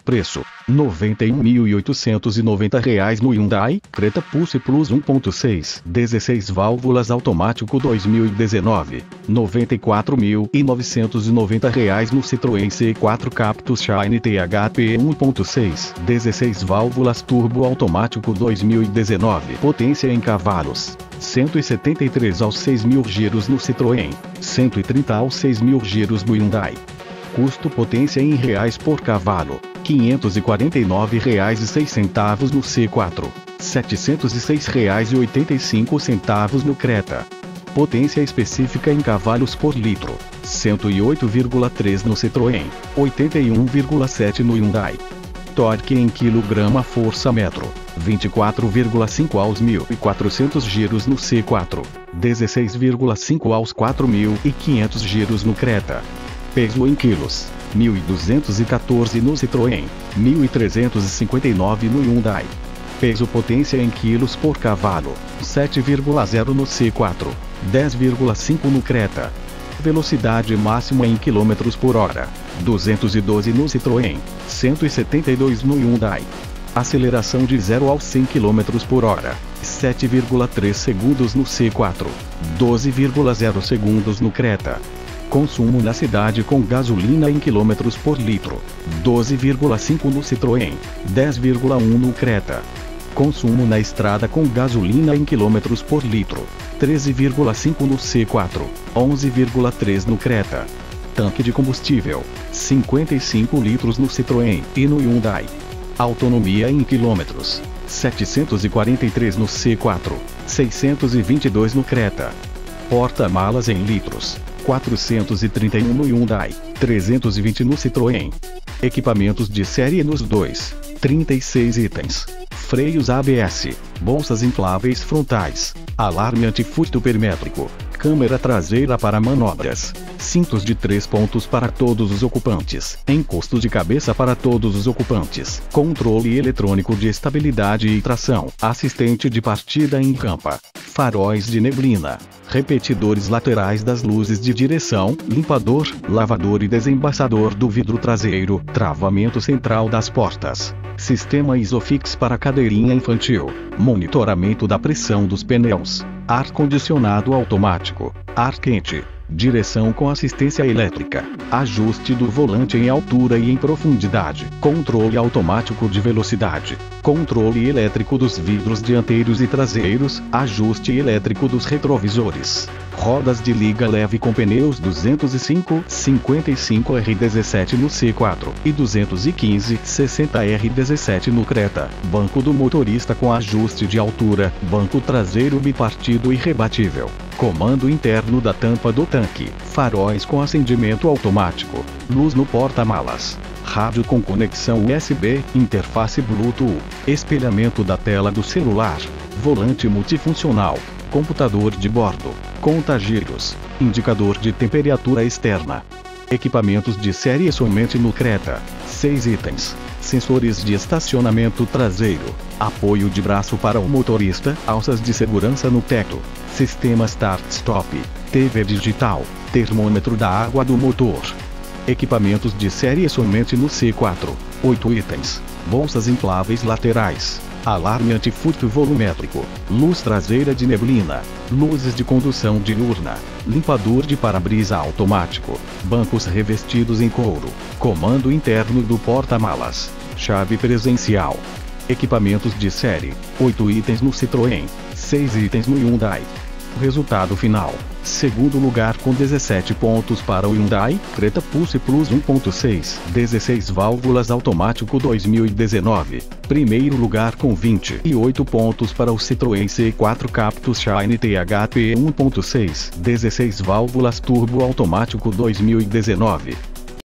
Preço: R$ 91.890 no Hyundai Creta Pulse Plus 1.6 16 válvulas automático 2019. R$ 94.990 no Citroën C4 Cactus Shine THP 1.6 16 válvulas turbo automático 2019. Potência em cavalos: 173 aos 6.000 giros no Citroën, 130 aos 6.000 giros no Hyundai. Custo potência em reais por cavalo: R$ 549,06 no C4, R$ 706,85 no Creta. Potência específica em cavalos por litro: 108,3 no Citroën, 81,7 no Hyundai. Torque em quilograma-força-metro: 24,5 aos 1.400 giros no C4, 16,5 aos 4.500 giros no Creta. Peso em quilos: 1.214 no Citroën, 1.359 no Hyundai. Peso potência em quilos por cavalo: 7,0 no C4, 10,5 no Creta. Velocidade máxima em quilômetros por hora: 212 no Citroën, 172 no Hyundai. Aceleração de 0 aos 100 km por hora: 7,3 segundos no C4, 12,0 segundos no Creta. Consumo na cidade com gasolina em quilômetros por litro: 12,5 no Citroën, 10,1 no Creta. Consumo na estrada com gasolina em quilômetros por litro: 13,5 no C4, 11,3 no Creta. Tanque de combustível: 55 litros no Citroën e no Hyundai. Autonomia em quilômetros: 743 no C4, 622 no Creta. Porta-malas em litros: 431 no Hyundai, 320 no Citroën. Equipamentos de série nos dois: 36 itens. Freios ABS, bolsas infláveis frontais, alarme antifurto perimétrico, câmera traseira para manobras, cintos de 3 pontos para todos os ocupantes, encosto de cabeça para todos os ocupantes, controle eletrônico de estabilidade e tração, assistente de partida em rampa, faróis de neblina, repetidores laterais das luzes de direção, limpador, lavador e desembaçador do vidro traseiro, travamento central das portas, sistema Isofix para cadeirinha infantil, monitoramento da pressão dos pneus, ar-condicionado automático, ar quente, direção com assistência elétrica, ajuste do volante em altura e em profundidade, controle automático de velocidade, controle elétrico dos vidros dianteiros e traseiros, ajuste elétrico dos retrovisores. Rodas de liga leve com pneus 205/55R17 no C4 e 215/60R17 no Creta. Banco do motorista com ajuste de altura, banco traseiro bipartido e rebatível. Comando interno da tampa do tanque, faróis com acendimento automático, luz no porta-malas, rádio com conexão USB, interface Bluetooth, espelhamento da tela do celular, volante multifuncional, computador de bordo, conta-giros, indicador de temperatura externa. Equipamentos de série somente no Creta: 6 itens. Sensores de estacionamento traseiro, apoio de braço para o motorista, alças de segurança no teto, sistema Start-Stop, TV digital, termômetro da água do motor. Equipamentos de série somente no C4: 8 itens. Bolsas infláveis laterais, alarme antifurto volumétrico, luz traseira de neblina, luzes de condução diurna, limpador de para-brisa automático, bancos revestidos em couro, comando interno do porta-malas, chave presencial. Equipamentos de série: 8 itens no Citroën, 6 itens no Hyundai. Resultado final: segundo lugar com 17 pontos para o Hyundai Creta Pulse Plus 1.6 16 válvulas automático 2019. Primeiro lugar com 28 pontos para o Citroën C4 Cactus Shine THP 1.6 16 válvulas turbo automático 2019.